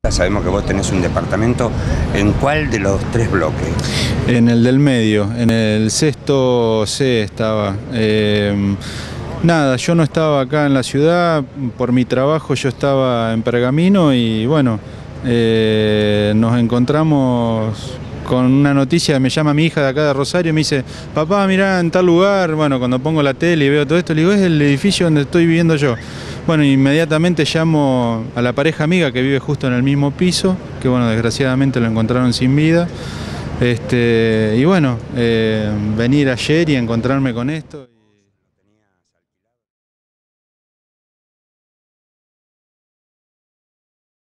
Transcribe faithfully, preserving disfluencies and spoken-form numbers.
Sabemos que vos tenés un departamento. ¿En cuál de los tres bloques? En el del medio, en el sexto C estaba. Eh, nada, yo no estaba acá en la ciudad, por mi trabajo yo estaba en Pergamino y bueno, eh, nos encontramos con una noticia. Me llama mi hija de acá de Rosario y me dice: papá, mirá, en tal lugar. Bueno, cuando pongo la tele y veo todo esto, le digo: es el edificio donde estoy viviendo yo. Bueno, inmediatamente llamo a la pareja amiga que vive justo en el mismo piso, que bueno, desgraciadamente lo encontraron sin vida. Este, y bueno, eh, venir ayer y encontrarme con esto.